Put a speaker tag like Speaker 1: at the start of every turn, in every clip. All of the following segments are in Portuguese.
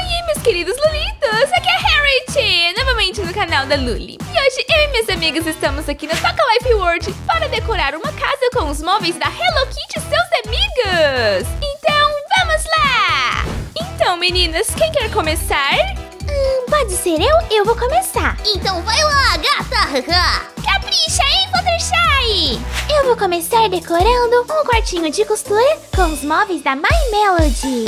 Speaker 1: Oi, meus queridos Lulitos! Aqui é a Harriet, novamente no canal da Luli. E hoje eu e minhas amigas estamos aqui na Toca Life World para decorar uma casa com os móveis da Hello Kitty e seus amigos. Então, vamos lá! Então, meninas, quem quer começar?
Speaker 2: Pode ser eu vou começar. Então vai lá, gata! Capricha, hein, Fluttershy? Eu vou começar decorando um quartinho de costura com os móveis da My Melody.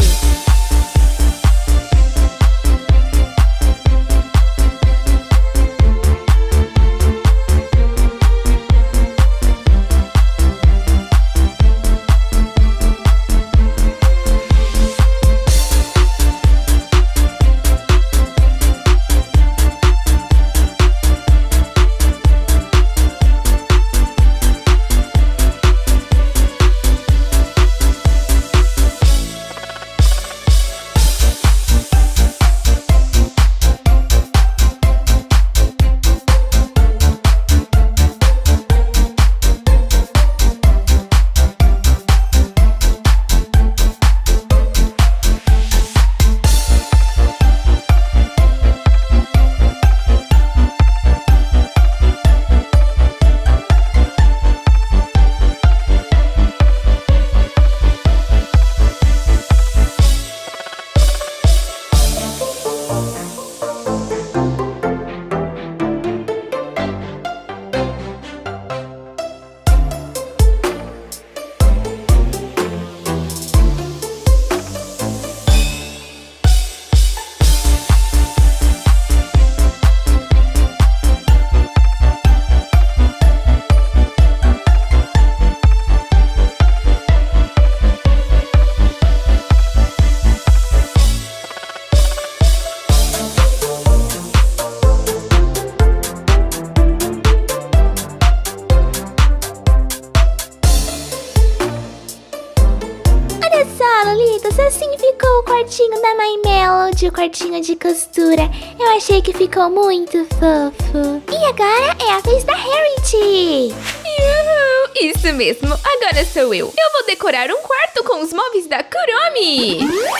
Speaker 2: Assim ficou o quartinho da My Melody, o quartinho de costura. Eu achei que ficou muito fofo. E agora é a vez da Harriet.
Speaker 1: Uhul, isso mesmo, agora sou eu. Eu vou decorar um quarto com os móveis da Kuromi.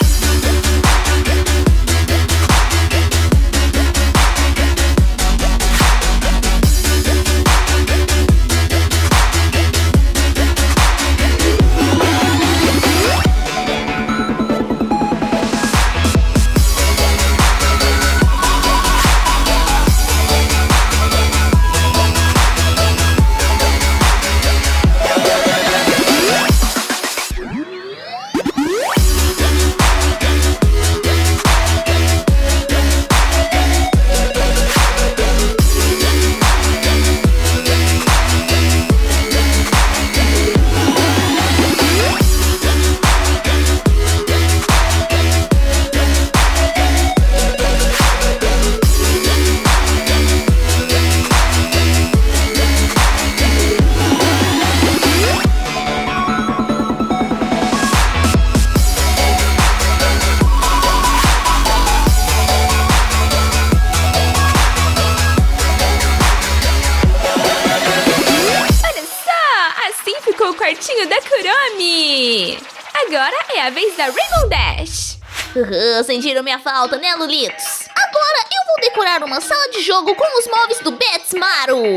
Speaker 1: O quartinho da Kuromi. Agora é a vez da Rainbow Dash.
Speaker 2: Sentiram minha falta, né, Lulitos? Agora eu vou decorar uma sala de jogo com os móveis do Betsmaru.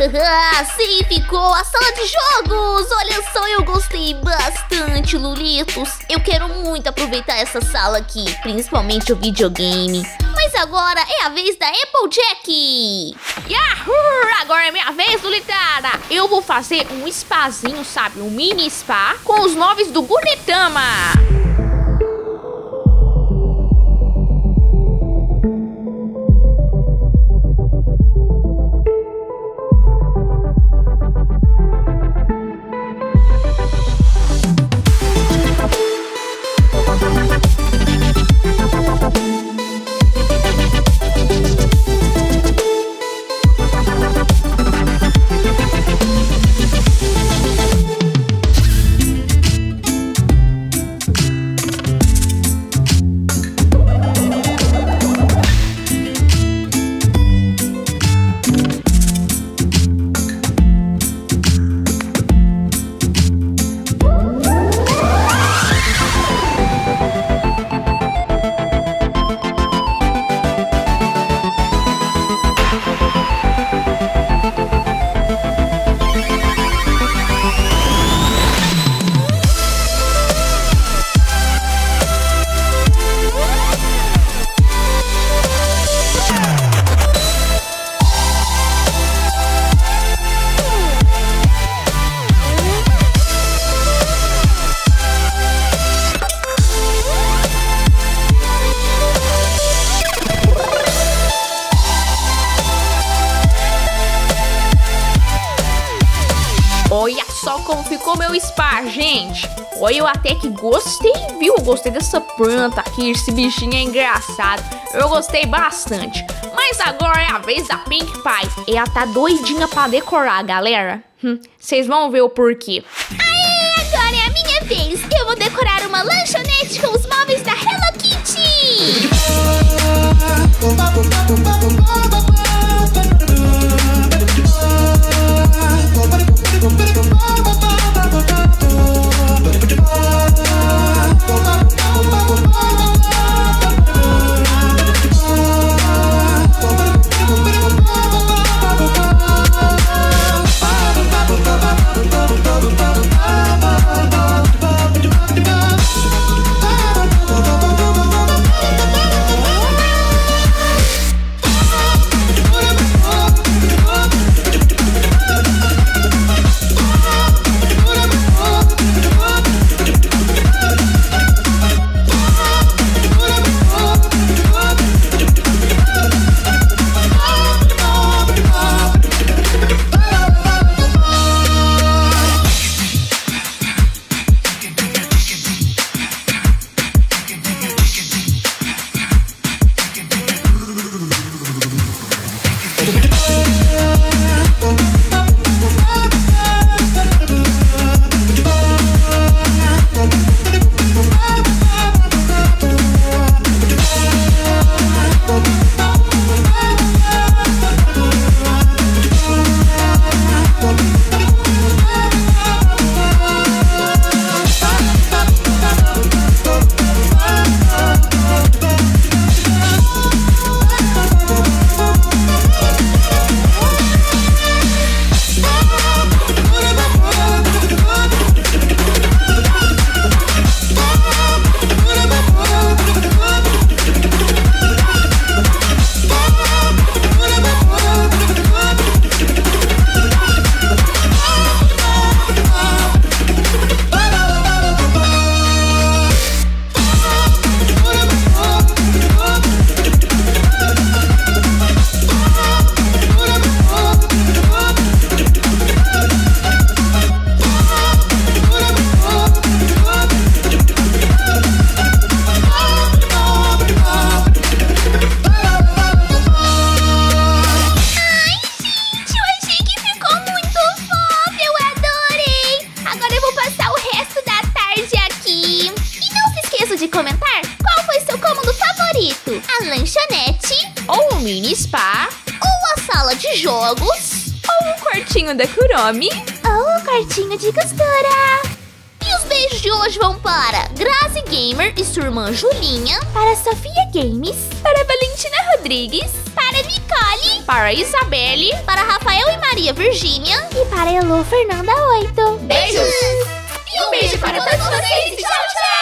Speaker 2: Sim, ficou a sala de jogos. Olha só, eu gostei bastante, Lulitos. Eu quero muito aproveitar essa sala aqui, principalmente o videogame. Mas agora é a vez da Applejack.
Speaker 1: Yahoo! Agora é minha vez, Lulitada. Eu vou fazer um spazinho, sabe? Um mini spa com os móveis do Gudetama. Olha só como ficou meu spa, gente. Olha, eu até que gostei, viu? Eu gostei dessa planta aqui, esse bichinho é engraçado. Eu gostei bastante. Mas agora é a vez da Pink Pie. Ela tá doidinha pra decorar, galera. Vocês vão ver o porquê.
Speaker 2: Aê, agora é a minha vez. Eu vou decorar uma lanchonete com os móveis da Hello Kitty. lanchonete,
Speaker 1: ou um mini spa,
Speaker 2: ou a sala de jogos,
Speaker 1: ou um quartinho da Kuromi,
Speaker 2: ou um quartinho de costura. E os beijos de hoje vão para Grazi Gamer e sua irmã Julinha, para Sofia Games,
Speaker 1: para Valentina Rodrigues,
Speaker 2: para Nicole,
Speaker 1: para Isabelle,
Speaker 2: para Rafael e Maria Virgínia. E para Elo Fernanda 8.
Speaker 1: Beijos! E um beijo para todos vocês. Tchau, tchau!